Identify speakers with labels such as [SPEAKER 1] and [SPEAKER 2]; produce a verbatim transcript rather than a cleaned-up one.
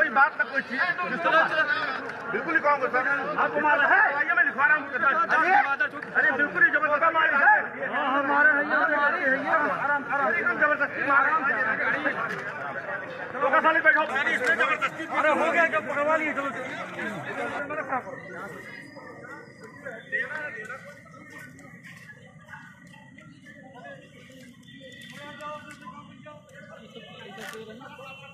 [SPEAKER 1] बात का कोई चीज बिल्कुल ही कहूँगा सर। आपको मारा है? आइए मैं लिखवा रहा हूँ। अरे बिल्कुल ही जबरदस्त मारा है। हाँ हमारे आराम आराम एकदम जबरदस्ती मारा। चलो साली बैठो। इसमें जबरदस्ती अरे हो गया जब पकड़वा लिए। चलो देना देना